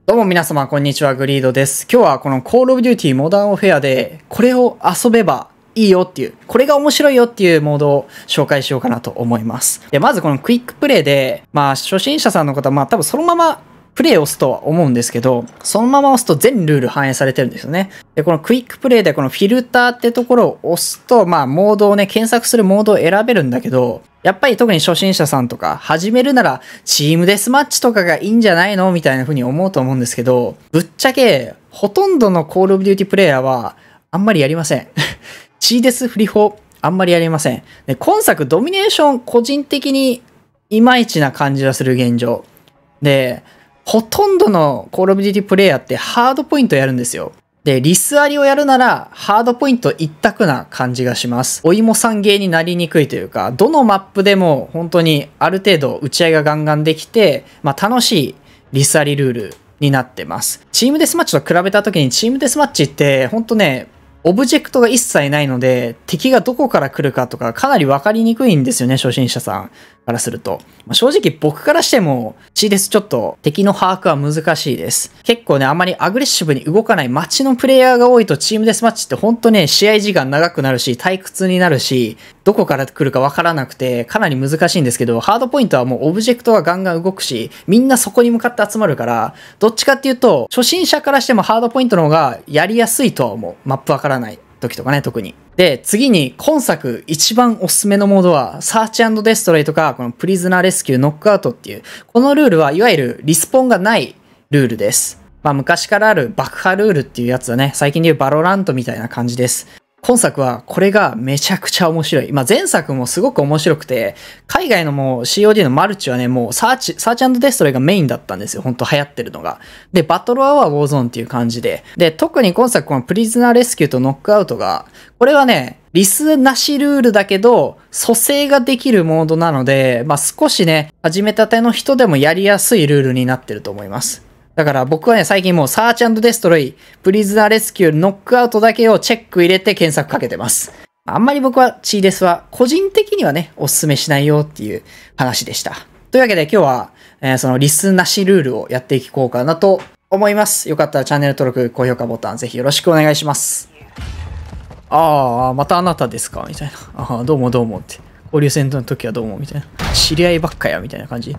どうも皆様こんにちは、グリードです。今日はこの Call of Duty Modern Warfare でこれを遊べばいいよっていう、これが面白いよっていうモードを紹介しようかなと思います。で、まずこのクイックプレイで、初心者さんの方は多分そのままプレイを押すとは思うんですけど、そのまま押すと全ルール反映されてるんですよね。で、このクイックプレイでこのフィルターってところを押すと、モードをね、検索するモードを選べるんだけど、やっぱり特に初心者さんとか、始めるならチームデスマッチとかがいいんじゃないのみたいな風に思うと思うんですけど、ぶっちゃけ、ほとんどの Call of Duty プレイヤーはあんまりやりません。チーデスフリホあんまりやりません。で、今作ドミネーション個人的にいまいちな感じがする現状。で、ほとんどの Call of Duty プレイヤーってハードポイントやるんですよ。で、リスアリをやるならハードポイント一択な感じがします。お芋さんゲーになりにくいというか、どのマップでも本当にある程度打ち合いがガンガンできて、楽しいリスアリルールになってます。チームデスマッチと比べた時にチームデスマッチって本当ね、オブジェクトが一切ないので、敵がどこから来るかとかかなり分かりにくいんですよね、初心者さんからすると。正直僕からしても、チーデスちょっと敵の把握は難しいです。結構ね、あまりアグレッシブに動かない街のプレイヤーが多いとチームデスマッチって本当ね、試合時間長くなるし、退屈になるし、どこから来るか分からなくてかなり難しいんですけど、ハードポイントはもうオブジェクトがガンガン動くし、みんなそこに向かって集まるから、どっちかっていうと、初心者からしてもハードポイントの方がやりやすいとは思う。マップ分からない時とかね、特に。で、次に今作一番おすすめのモードは、サーチ&デストロイとか、このプリズナーレスキュー、ノックアウトっていう、このルールはいわゆるリスポンがないルールです。昔からある爆破ルールっていうやつだね。最近で言うバロラントみたいな感じです。今作はこれがめちゃくちゃ面白い。前作もすごく面白くて、海外のもう COD のマルチはね、もうサーチ&デストロイがメインだったんですよ。ほんと流行ってるのが。で、バトルアワーウォーゾーンっていう感じで。で、特に今作このプリズナーレスキューとノックアウトが、これはね、リスなしルールだけど、蘇生ができるモードなので、少しね、始めたての人でもやりやすいルールになってると思います。だから僕はね、最近もうサーチ&デストロイ、プリズナーレスキュー、ノックアウトだけをチェック入れて検索かけてます。あんまり僕はチーデスは個人的にはね、おすすめしないよっていう話でした。というわけで今日は、そのリスなしルールをやっていこうかなと思います。よかったらチャンネル登録、高評価ボタンぜひよろしくお願いします。またあなたですかみたいな。どうもどうもって。交流戦の時はどうもみたいな。知り合いばっかやみたいな感じ。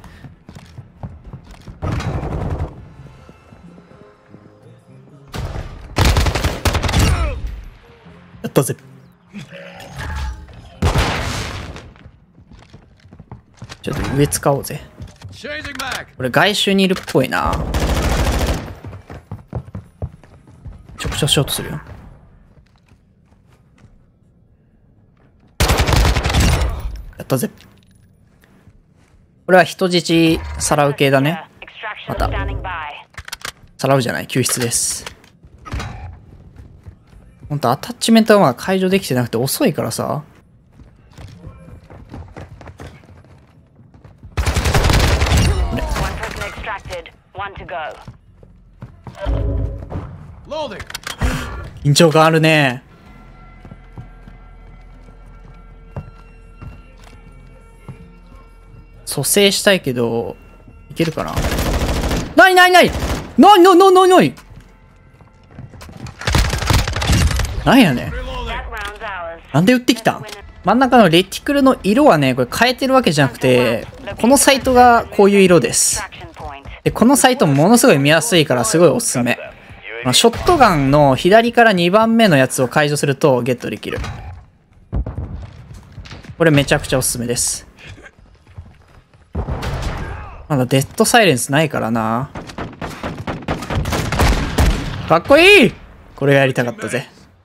やったぜ。ちょっと上使おうぜ。これ外周にいるっぽいな。ちょくちょショートするよ。やったぜ。これは人質さらう系だね。またさらうじゃない、救出です。ほんとアタッチメントが解除できてなくて遅いからさ。緊張感あるね。蘇生したいけどいけるかな。ないないないないないないないないなんやねん。なんで撃ってきたん？真ん中のレティクルの色はね、これ変えてるわけじゃなくて、このサイトがこういう色です。で、このサイトものすごい見やすいからすごいおすすめ。ショットガンの左から2番目のやつを解除するとゲットできる。これめちゃくちゃおすすめです。まだデッドサイレンスないからな。かっこいい！これがやりたかったぜ。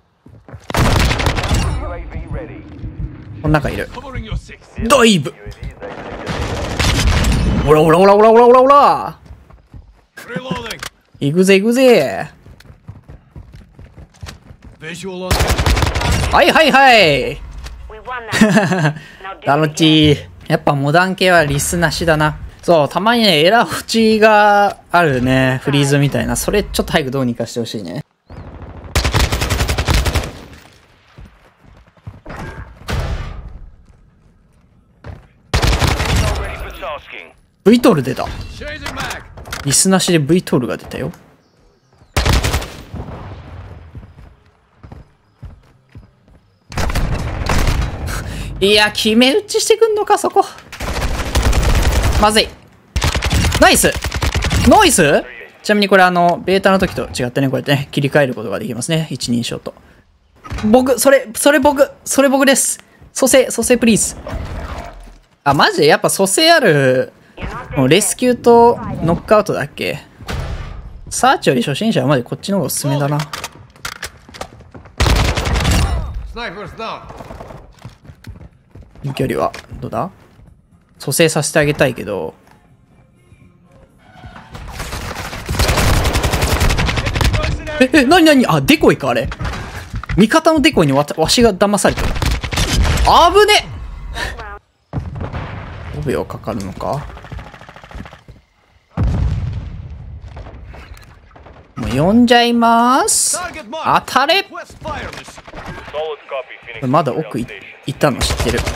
この中いる。ダイブ！ほらほらほらほらほらほらほら！行くぜ行くぜ！はいはいはい楽しい。やっぱモダン系はリスなしだな。そう、たまにね、エラー落ちがあるね。フリーズみたいな。それちょっと早くどうにかしてほしいね。V トール出た。 リスなしで V トールが出たよ。いや、決め打ちしてくんのか、そこ。まずい。ナイスナイス。ちなみにこれベータの時と違ってね、こうやってね、切り替えることができますね。一人称と。それ僕です。蘇生プリーズ。あ、マジでやっぱ蘇生ある、レスキューとノックアウトだっけ。サーチより初心者はマジこっちの方がおすすめだな。距離はどうだ。蘇生させてあげたいけど、何あ、デコイかあれ。味方のデコイにわしが騙されてる。あぶね。5秒かかるのか。もう呼んじゃいます。当たれ。まだ奥いたの知ってる。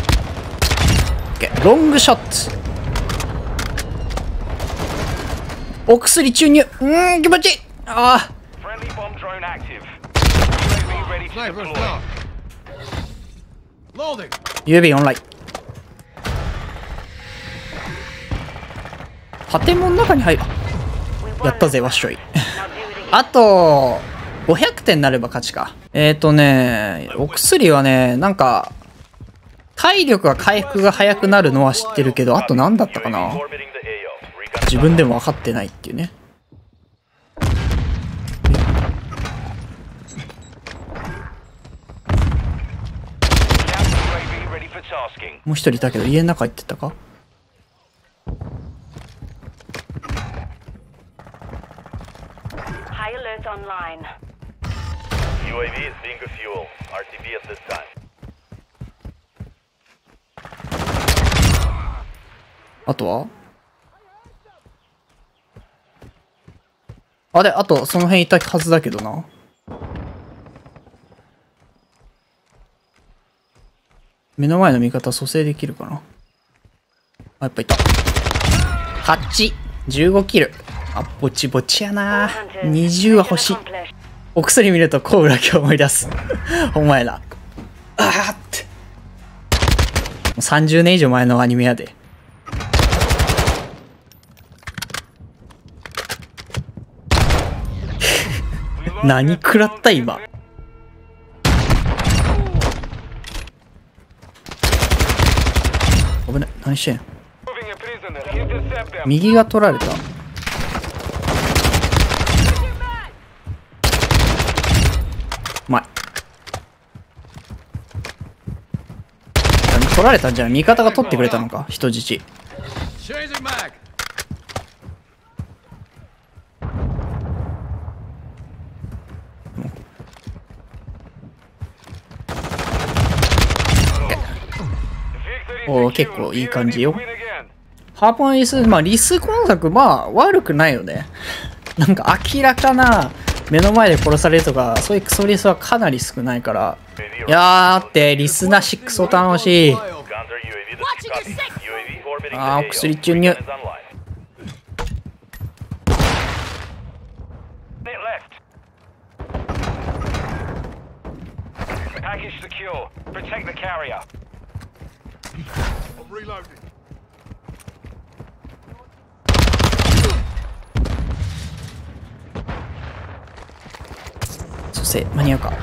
ロングショット。お薬注入。気持ちいい。ああ。UAV オンライン。建物の中に入る。やったぜ、わっしょい。あと、500点になれば勝ちか。お薬はね、なんか、体力が回復が早くなるのは知ってるけど、あと何だったかな。自分でも分かってないっていうね。もう一人いたけど、家の中行ってたか。あとはあと、その辺いたはずだけどな。目の前の味方蘇生できるかな。あ、やっぱいた。8、15キル。あ、ぼちぼちやな。20は欲しい。お薬見るとコブラ今日思い出す。お前ら。あーって。もう30年以上前のアニメやで。何食らった今。危ない。何してん。右が取られた。前取られたんじゃん。味方が取ってくれたのか。人質。おー、結構いい感じよ。ハーポンリス、まあリス今作、まあ悪くないよね。なんか明らかな目の前で殺されるとか、そういうクソリスはかなり少ないから。いやーってリスなしクソ楽しい。あー、お薬注入。蘇生間に合うか。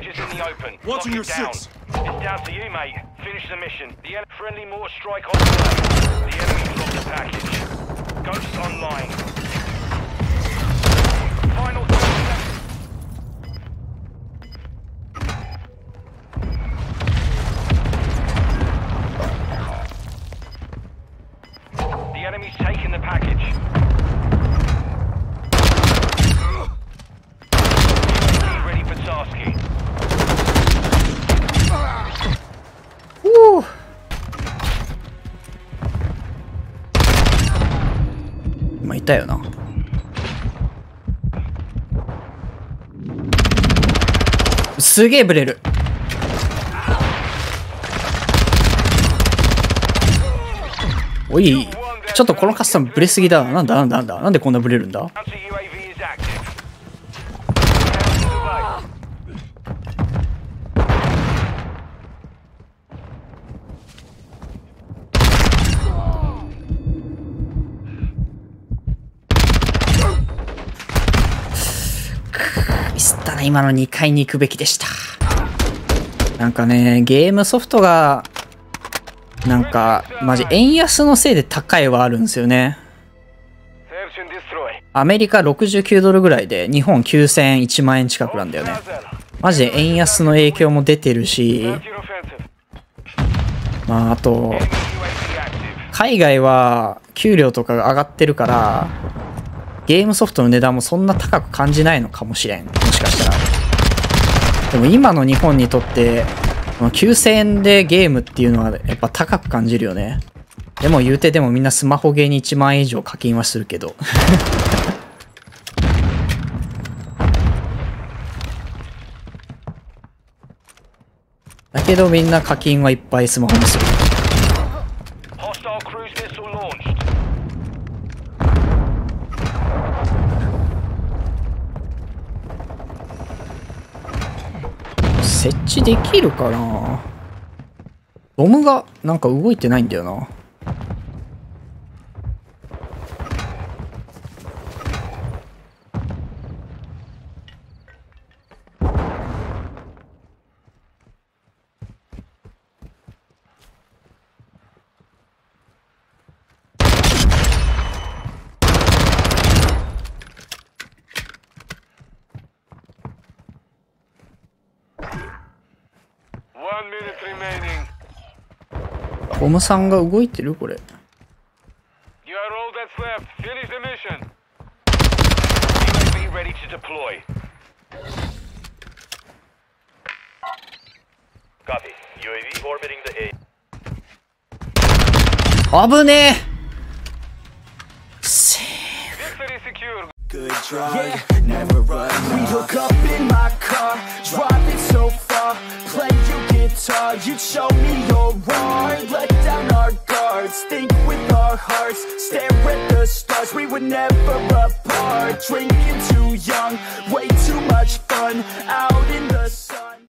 まあいたよな。すげえブレる。おい、ちょっちょっとこのカスタムブレすぎだ。なんだなんでこんなブレるんだ。ミスったな。今の2階に行くべきでした。なんかね、ゲームソフトがなんかマジ円安のせいで高いはあるんですよね。アメリカ69ドルぐらいで日本9001万円近くなんだよね。マジで円安の影響も出てるし、まああと海外は給料とかが上がってるからゲームソフトの値段もそんな高く感じないのかもしれん。もしかしたら。でも今の日本にとって9000円でゲームっていうのはやっぱ高く感じるよね。でも言うてでもみんなスマホゲーに1万円以上課金はするけど。だけどみんな課金はいっぱいスマホにする。設置できるかな。ボムがなんか動いてないんだよな。ボムさんが動いてるこれ。危ねえ。セーフ。Good drug, never run. We hook up in my car, driving so far. Play your guitar, you show me your art. Let down our guards, think with our hearts. Stare at the stars, we were never apart. Drinking too young, way too much fun. Out in the sun.